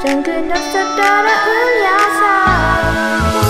둥근 독서 따라 울려서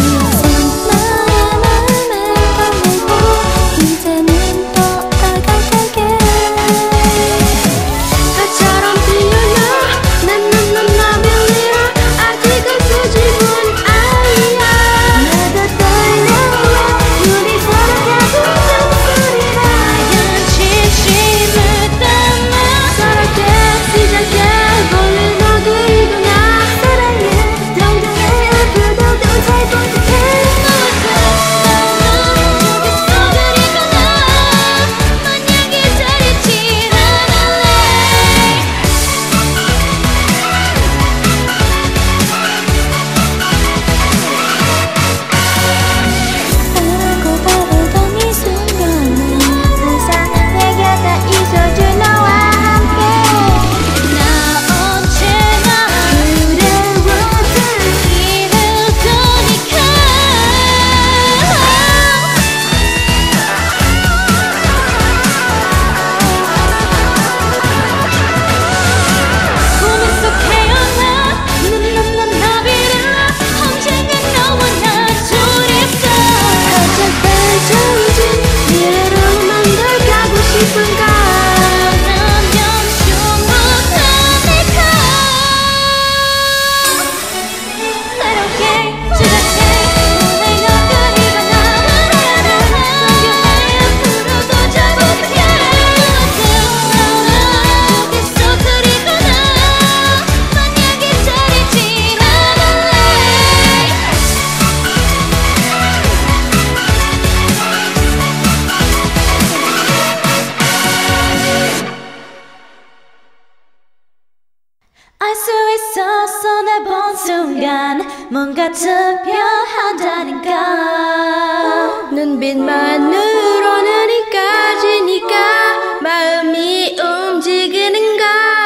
알 수 있어 손해본 순간 뭔가 특별하다니까 눈빛만으로는 이까지니까 마음이 움직이는가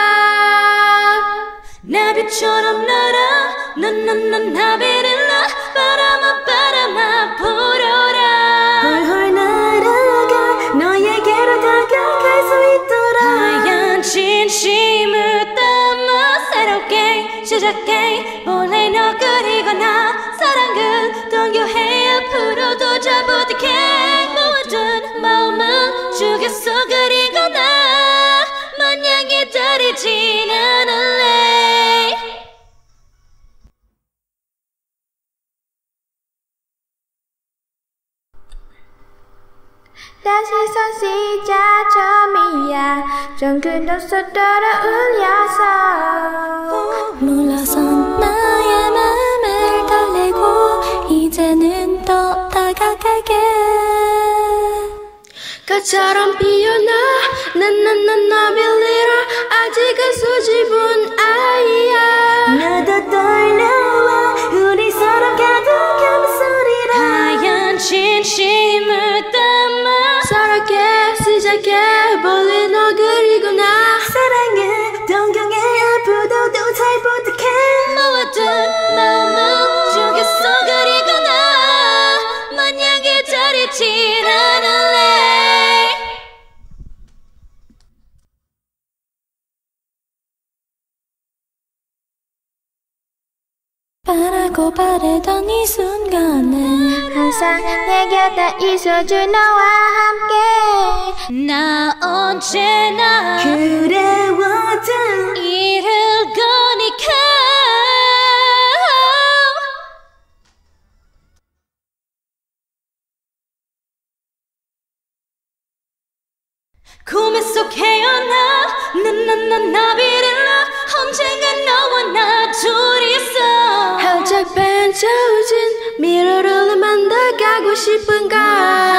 나비처럼 날아 넌 나비를 나 바람아 불어라 홀홀 날아가 너에게로 다가갈 수 있도록 하얀 진심을 담아 새롭게 시작해 원래 너 그리고 나 사랑 그 동요해 앞으로도 잘 부탁해 모든 마음은 죽였어 그리고 나 마냥 기다리진 않을래 다시 선 시작점이야 둥근 독서 따라 울려서 몰라서 나의 마음을 달래고 이제는 더 다가갈게 꽃처럼 피어나 난 빌리러 아직은 수줍은 아이야 나도 떨려와 우리 서로 가득한 목소리로 하얀 진심을 담아 서럽게 시작해 볼래 너 그리고 나 사랑해 동경해 아프도도 잘 부탁해 모든 마음은 죽였어 그리고 나 마냥 기다리진 않을래 바라고 바래던 이 순간에 항상 내 곁에 있어줄 너와 함께 나 언제나 그래왔던 이를 거니까 꿈에 속 헤어나 넌 나비를 나 언젠가 너와 나 둘이서 활짝 펼쳐진 미러를 만들어가고 싶은가